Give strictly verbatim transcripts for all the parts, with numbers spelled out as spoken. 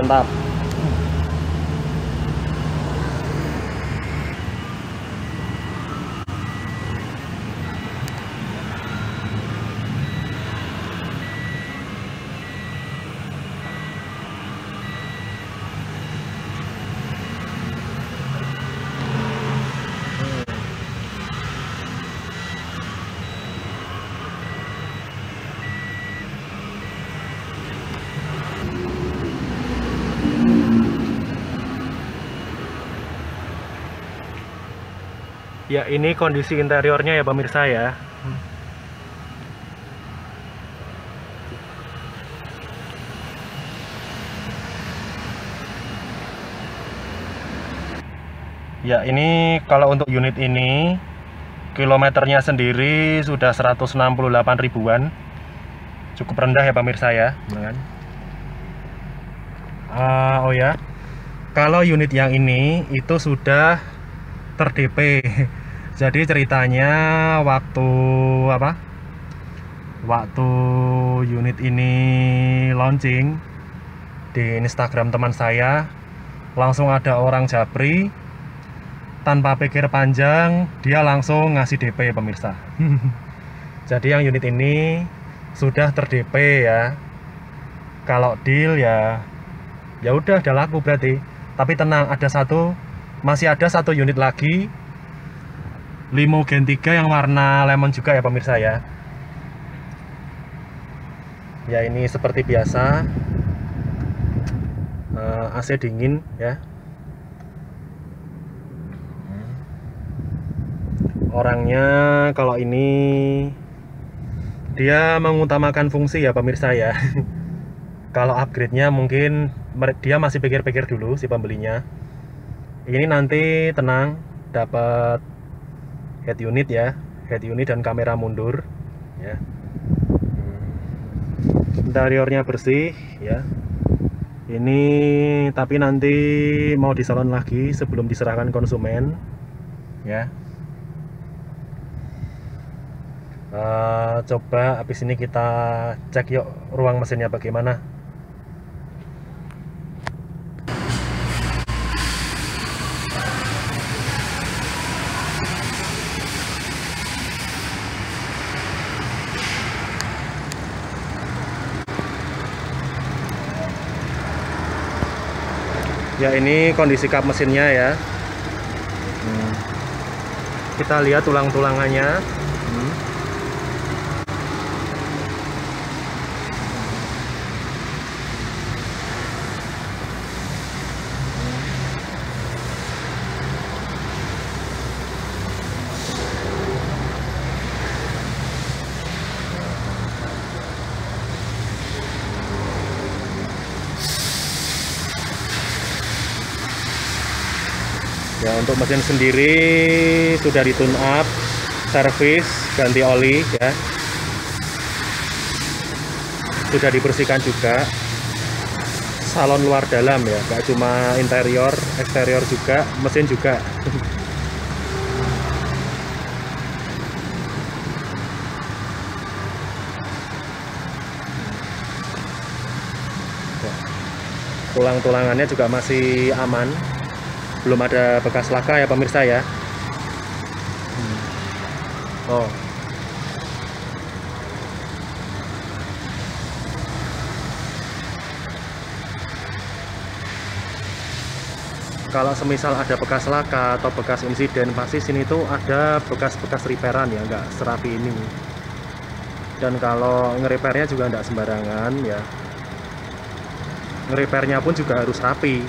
mantap. Ya, ini kondisi interiornya ya pemirsa ya. Ya, ini kalau untuk unit ini kilometernya sendiri sudah seratus enam puluh delapan ribuan. Cukup rendah ya pemirsa ya. Uh, oh ya, kalau unit yang ini itu sudah ter-D P. Jadi ceritanya waktu apa? Waktu unit ini launching di Instagram teman saya, langsung ada orang japri tanpa pikir panjang, dia langsung ngasih D P pemirsa. Jadi yang unit ini sudah ter-D P ya. Kalau deal ya ya udah udah laku berarti. Tapi tenang, ada satu masih ada satu unit lagi Limo Gen tiga yang warna lemon juga ya pemirsa ya. Ya, ini seperti biasa, uh, A C dingin ya. Orangnya kalau ini dia mengutamakan fungsi ya pemirsa ya. Kalau upgrade-nya mungkin dia masih pikir-pikir dulu si pembelinya. Ini nanti tenang, dapat head unit ya, head unit dan kamera mundur ya. Interiornya bersih ya. Ini tapi nanti mau disalon lagi sebelum diserahkan konsumen ya. Uh, coba habis ini kita cek yuk ruang mesinnya bagaimana. Ya, ini kondisi kap mesinnya ya. Hmm. Kita lihat tulang-tulangannya. Hmm. Ya, untuk mesin sendiri sudah di tune up, servis, ganti oli ya. Sudah dibersihkan juga. Salon luar dalam ya, nggak cuma interior, eksterior juga, mesin juga. Tulang-tulangannya juga masih aman. Belum ada bekas laka ya pemirsa ya. Oh, kalau semisal ada bekas laka atau bekas insiden, pasti sini tuh ada bekas-bekas repairan ya, nggak serapi ini. Dan kalau ngerepairnya juga nggak sembarangan ya. Ngerepairnya pun juga harus rapi.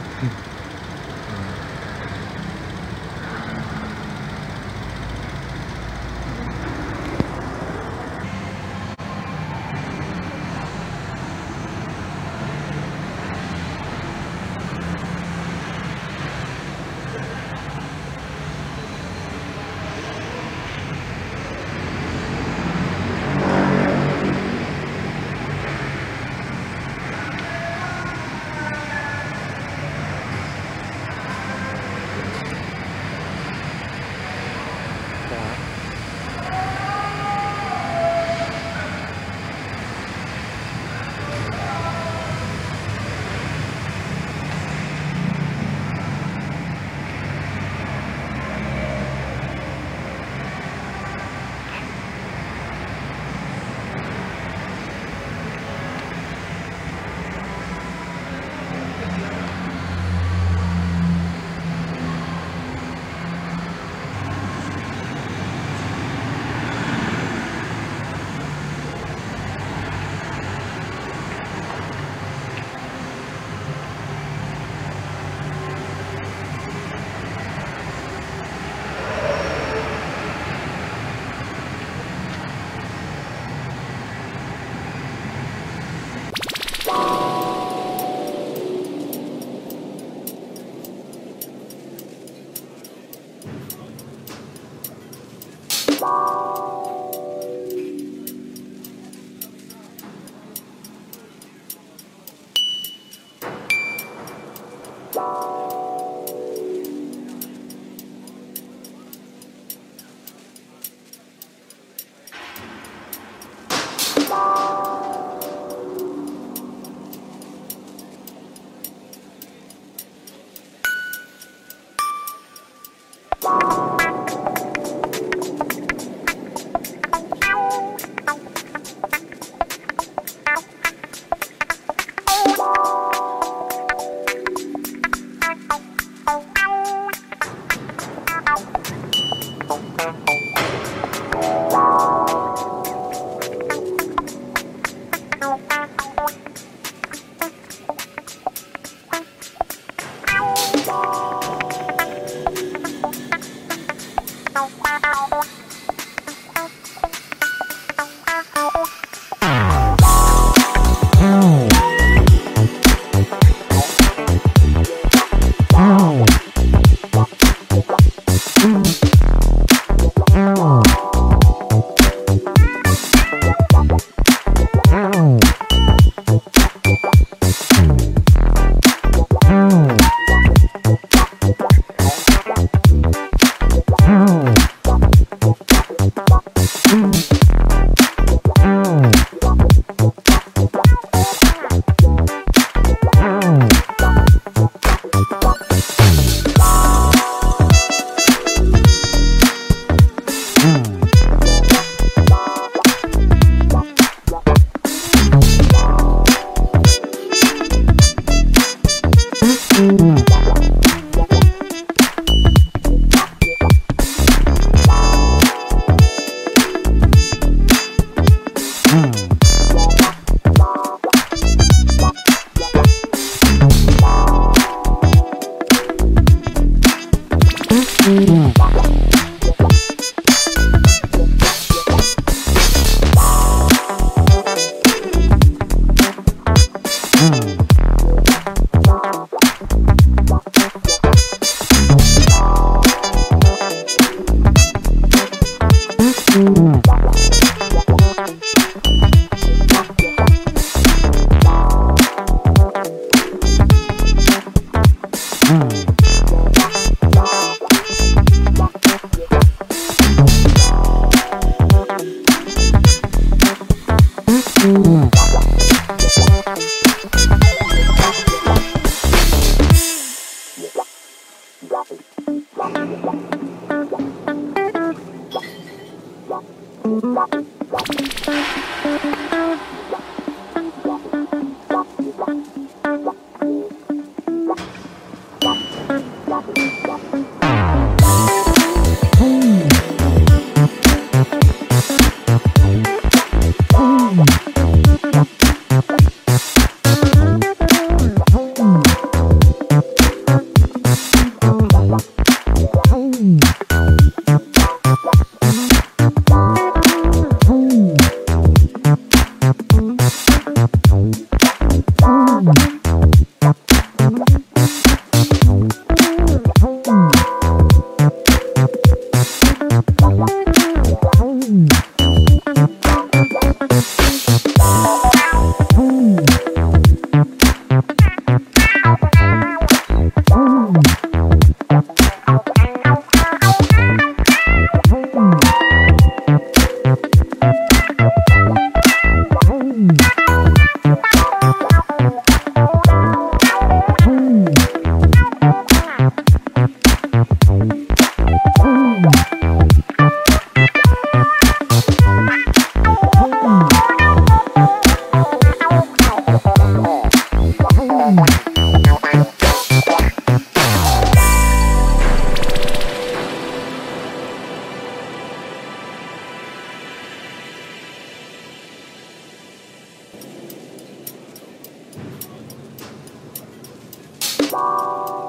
Bye.